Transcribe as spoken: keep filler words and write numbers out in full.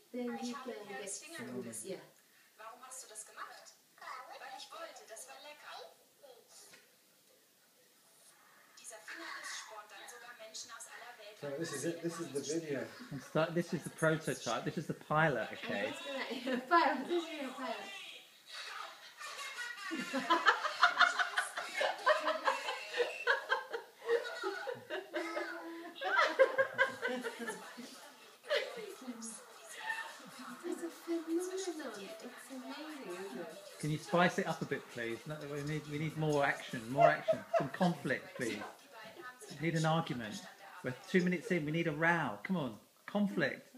then he can get some this, yeah. Warum hast du das gemacht? Weil ich wollte, das war lecker. Dieser Fingerbiss spornt dann sogar Menschen aus aller Welt. So this is it. This is the video. And start, this is the prototype. This is the pilot. Okay. Pilot. This is a pilot. It's a phenomenon. It's amazing, isn't it? Can you spice it up a bit, please? No, we need we need more action. More action. Some conflict, please. We need an argument. We're two minutes in. We need a row. Come on, conflict.